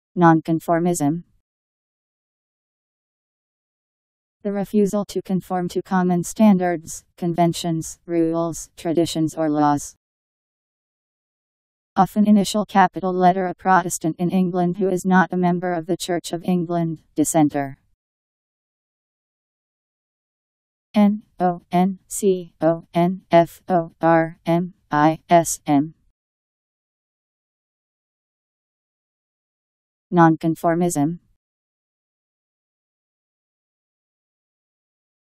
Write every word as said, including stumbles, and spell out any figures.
Nonconformism. The refusal to conform to common standards, conventions, rules, traditions or laws. Often initial capital letter a Protestant in England who is not a member of the Church of England, dissenter. N O N C O N F O R M I S M. Nonconformism.